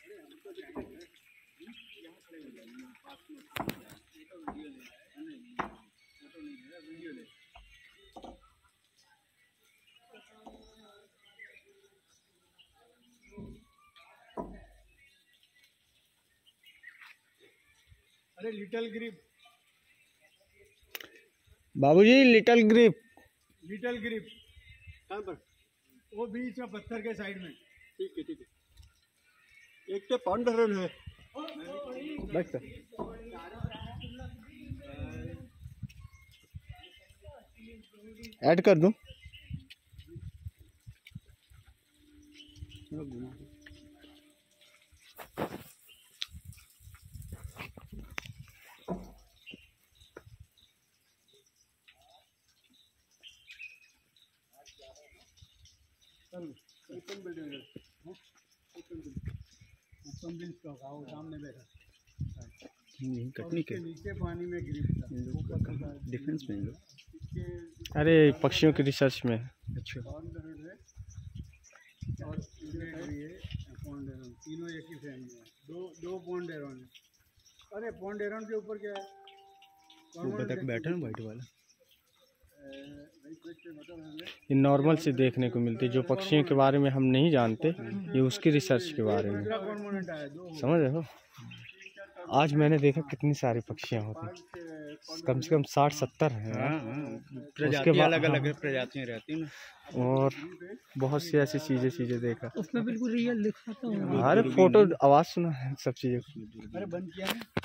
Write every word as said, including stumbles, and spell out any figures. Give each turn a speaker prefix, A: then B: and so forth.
A: अरे little grip
B: बाबूजी, little grip
A: little grip कहाँ पर? वो बीच में पत्थर के साइड में। ठीक है ठीक है। एक तो पाउंड हरन है।
B: बैठ कर। ऐड कर दूं?
A: ओपन बिल्डिंग है। ओपन बिल्डिंग ओपन बिल्डिंग का गाँव सामने बैठा।
B: कटनी के
A: नीचे पानी में गिरी था।
B: डिफेंस में अरे पक्षियों की रिसर्च में। अच्छा।
A: और तीनों एक ही फैमिली है। दो दो पॉन्ड एरॉन है। अरे पॉन्ड एरॉन के ऊपर क्या है?
B: ऊपर तक बैठा है वाइट वाला। ये नॉर्मल से देखने को मिलती है, जो पक्षियों के बारे में हम नहीं जानते, ये उसकी रिसर्च के बारे में। समझ रहे हो? आज मैंने देखा कितनी सारी पक्षियाँ होती, कम से कम साठ सत्तर है।
C: प्रजातियाँ अलग अलग प्रजातियाँ रहती हैं ना,
B: और बहुत सी ऐसी चीजें चीजें देखा
A: उसमें बिल्कुल रियल लिखा था।
B: अरे फोटो आवाज सुना है सब चीजें।
A: अरे बंद किया है।